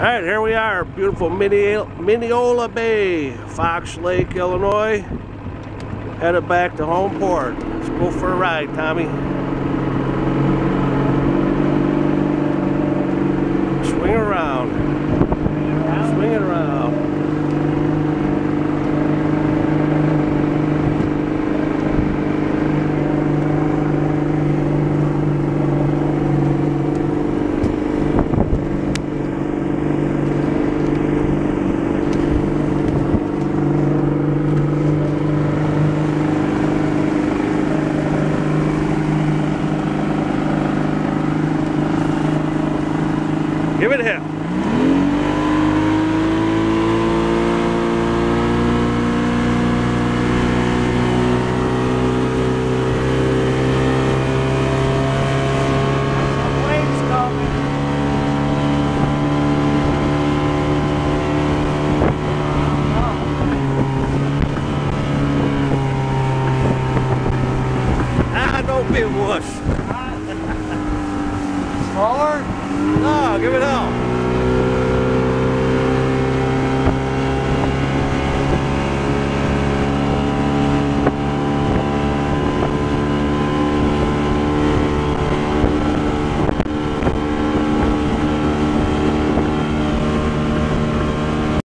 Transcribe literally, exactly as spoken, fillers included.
Alright, here we are, beautiful Mineola Bay, Fox Lake, Illinois. Headed back to home port. Let's go for a ride, Tommy. Swing around. Swing it around. Give it a hit. Ah, don't be a wuss. Smaller? No, give it out.